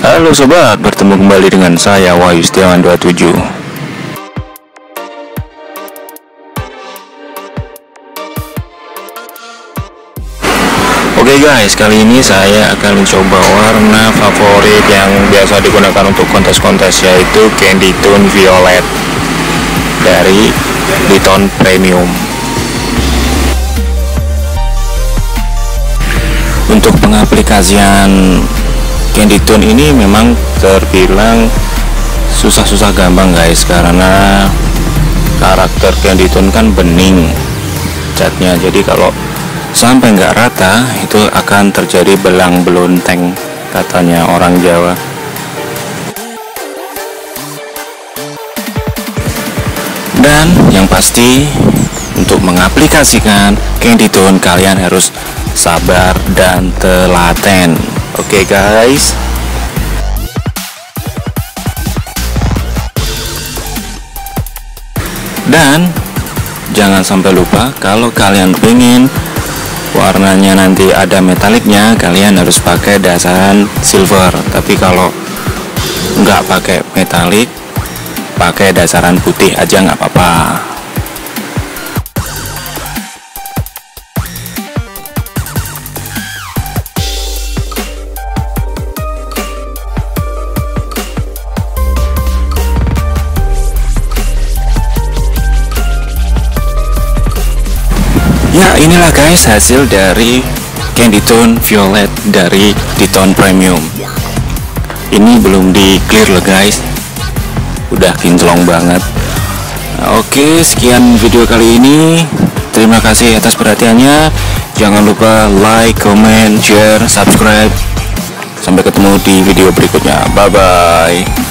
Halo sobat, bertemu kembali dengan saya Wahyu Setiawan 27. Oke guys, kali ini saya akan mencoba warna favorit yang biasa digunakan untuk kontes-kontes, yaitu Candy Tone Violet dari Ditone Premium. Untuk pengaplikasian Candy Tone ini memang terbilang susah-susah gampang guys, karena karakter Candy Tone kan bening catnya, jadi kalau sampai nggak rata itu akan terjadi belang belonteng, katanya orang Jawa. Dan yang pasti untuk mengaplikasikan Candy Tone kalian harus sabar dan telaten. Oke guys. Dan jangan sampai lupa, kalau kalian pengen warnanya nanti ada metaliknya, kalian harus pakai dasaran silver. Tapi kalau nggak pakai metalik, pakai dasaran putih aja nggak apa-apa. Ya, inilah guys hasil dari Candy Tone Violet dari Ditone Premium. Ini belum di clear loh guys, udah kinclong banget. Oke, sekian video kali ini. Terima kasih atas perhatiannya. Jangan lupa like, comment, share, subscribe. Sampai ketemu di video berikutnya. Bye bye.